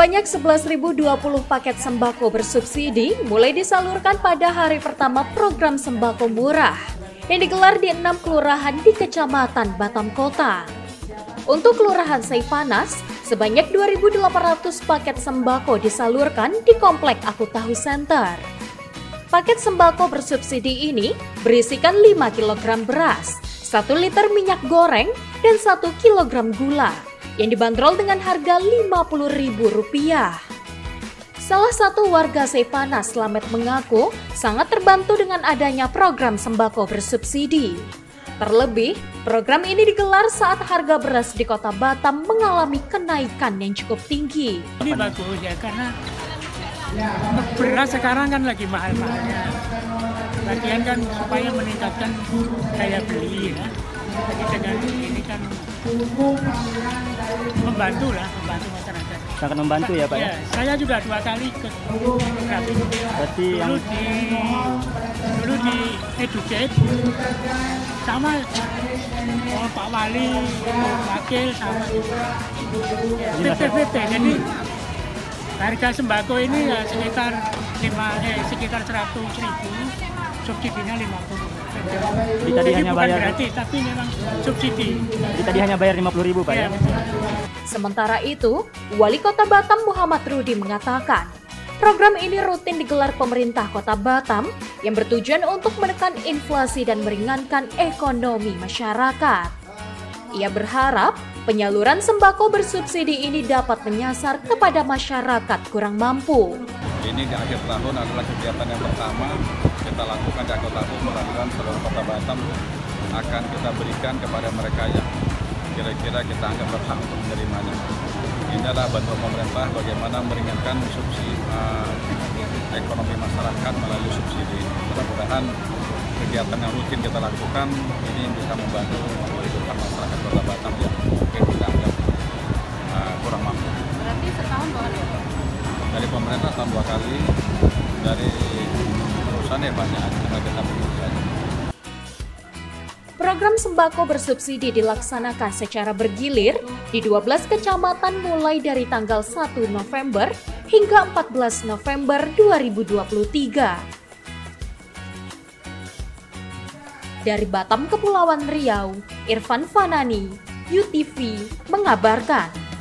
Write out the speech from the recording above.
Sebanyak 11.020 paket sembako bersubsidi mulai disalurkan pada hari pertama program sembako murah yang digelar di 6 kelurahan di Kecamatan Batam Kota. Untuk Kelurahan Seipanas, sebanyak 2.800 paket sembako disalurkan di Komplek Aku Tahu Center. Paket sembako bersubsidi ini berisikan 5 kg beras, 1 liter minyak goreng, dan 1 kg gula yang dibanderol dengan harga Rp50.000. Salah satu warga Seipanas, Slamet, mengaku sangat terbantu dengan adanya program sembako bersubsidi. Terlebih, program ini digelar saat harga beras di Kota Batam mengalami kenaikan yang cukup tinggi. Ini bagus ya, karena beras sekarang kan lagi mahal-mahalnya. Lagian kan supaya meningkatkan daya beli ya. Jadi dengan ini kan membantu masyarakat. Sangat membantu ya Pak ya? Saya juga 2 kali ikut program ini. Berarti dulu di educate sama Pak Wali, Wakil sama VP. Jadi harga sembako ini ya sekitar 100.000, subsidinya 50. Jadi tadi hanya bukan bayar gratis, tapi memang subsidi. Jadi tadi hanya bayar Rp50.000 Pak ya? Sementara itu, Wali Kota Batam Muhammad Rudi mengatakan, program ini rutin digelar pemerintah Kota Batam yang bertujuan untuk menekan inflasi dan meringankan ekonomi masyarakat. Ia berharap penyaluran sembako bersubsidi ini dapat menyasar kepada masyarakat kurang mampu. Ini di akhir tahun adalah kegiatan yang pertama kita lakukan di Kota Batam, mudah-mudahan seluruh Kota Batam akan kita berikan kepada mereka yang kira-kira kita anggap berhak untuk menerimanya. Ini adalah bantuan pemerintah bagaimana meringankan subsidi ekonomi masyarakat melalui subsidi. Mudah-mudahan kegiatan yang rutin kita lakukan ini bisa membantu kehidupan masyarakat Kota Batam yang mungkin kita anggap kurang mampu. Berarti setahun 2 kali? Dari pemerintah tahun 2 kali, dari perusahaan ya banyak, tinggal kita berikan. Program sembako bersubsidi dilaksanakan secara bergilir di 12 kecamatan mulai dari tanggal 1 November hingga 14 November 2023. Dari Batam, Kepulauan Riau, Irfan Fanani, UTV mengabarkan.